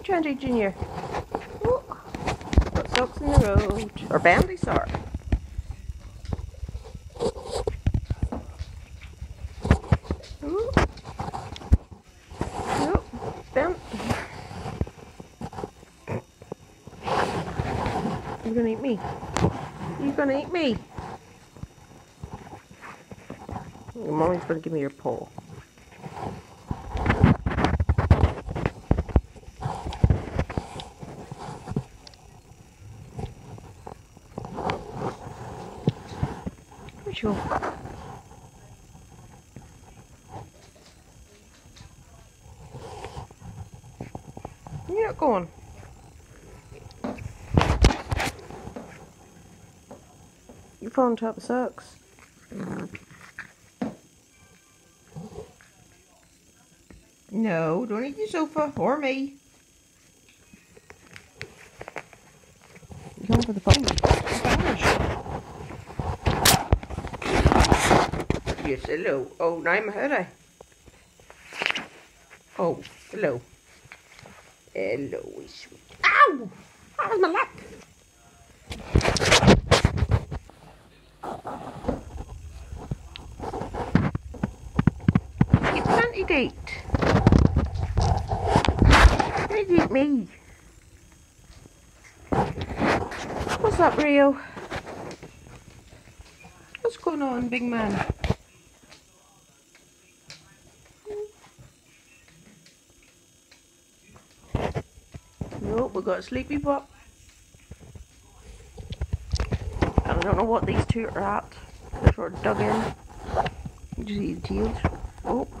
you trying to do, Junior? Oh, got socks in the road. Or bendy, sorry. Ooh. Nope. Bent. You're gonna eat me. You're gonna eat me. Your mommy's gonna give me your paw. Where'd you go? You're not going. You fall on top of socks. No, don't eat the sofa or me. You're going for the phone. Yes, hello. Oh, now I'm ahead. Oh, hello. Hello, sweet. Ow! That was my lap. You can't eat. Don't eat me. What's up, Rio? What's going on, big man? Nope, we got a sleepy pup. And I don't know what these two are at. They're sort of dug in. You just see the tails. Oh.